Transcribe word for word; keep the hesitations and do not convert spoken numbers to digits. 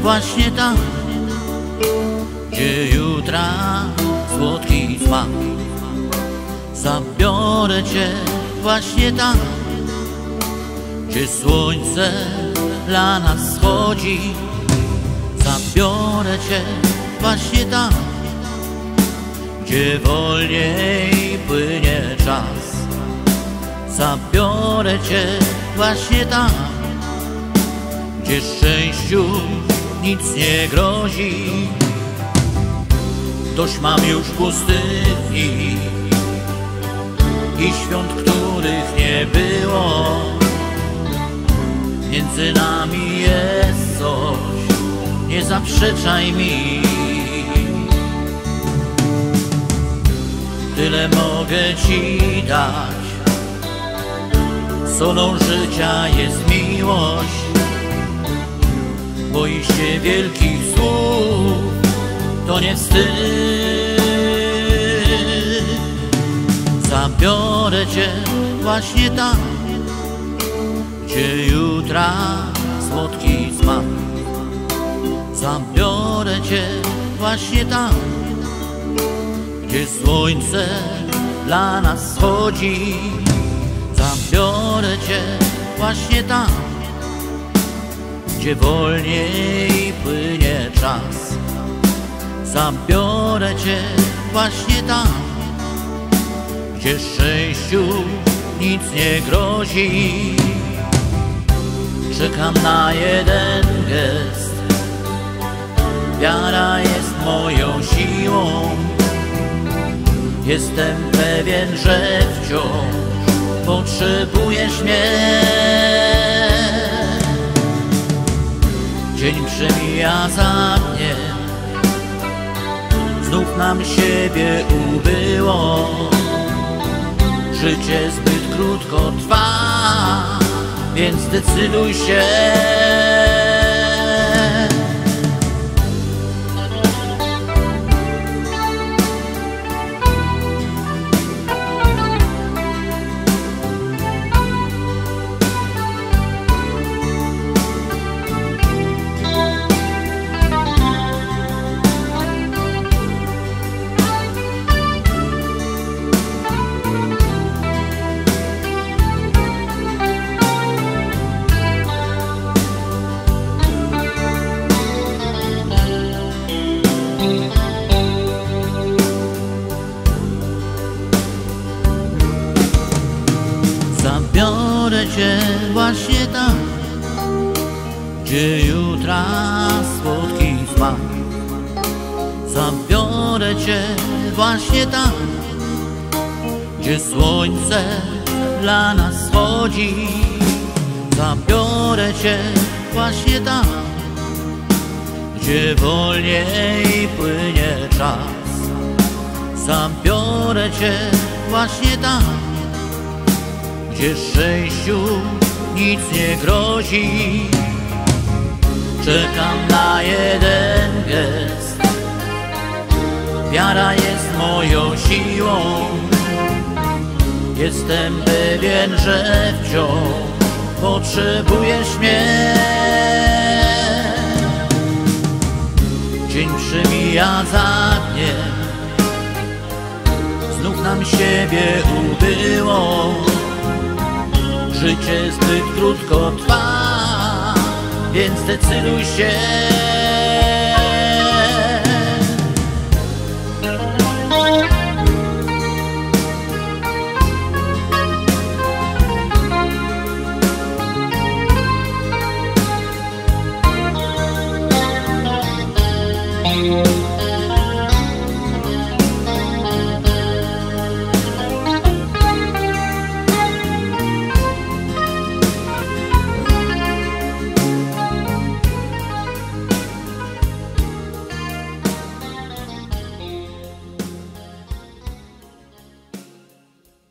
właśnie tam, gdzie jutra słodki smak. Zabiorę cię właśnie tam, gdzie słońce dla nas schodzi. Zabiorę cię właśnie tam, gdzie wolniej płynie czas. Zabiorę cię właśnie tam, gdzie szczęściu nic nie grozi. Dość mam już pustyni i świąt, których nie było. Między nami jest coś, nie zaprzeczaj mi. Tyle mogę ci dać, solą życia jest miłość. Boisz się wielkich słów, to nie wstyd. Zabiorę cię właśnie tam, gdzie jutra słodki smak. Zabiorę cię właśnie tam, gdzie słońce dla nas schodzi. Zabiorę cię właśnie tam, gdzie wolniej płynie czas. Zabiorę cię właśnie tam, gdzie szczęściu nic nie grozi. Czekam na jeden gest, wiara jest moją siłą. Jestem pewien, że wciąż potrzebujesz mnie. Dzień przemija za dniem, znów nam siebie ubyło. Życie zbyt krótko trwa, więc zdecyduj się. Zabiorę cię właśnie tam, gdzie jutra słodki smak. Zabiorę cię właśnie tam, gdzie słońce dla nas schodzi. Zabiorę cię właśnie tam, gdzie wolniej płynie czas. Zabiorę cię właśnie tam, gdzie szczęściu nic nie grozi. Czekam na jeden gest, wiara jest moją siłą. Jestem pewien, że wciąż potrzebujesz mnie. Dzień przemija za dniem, znów nam siebie ubyło. Życie zbyt krótko trwa, więc zdecyduj się.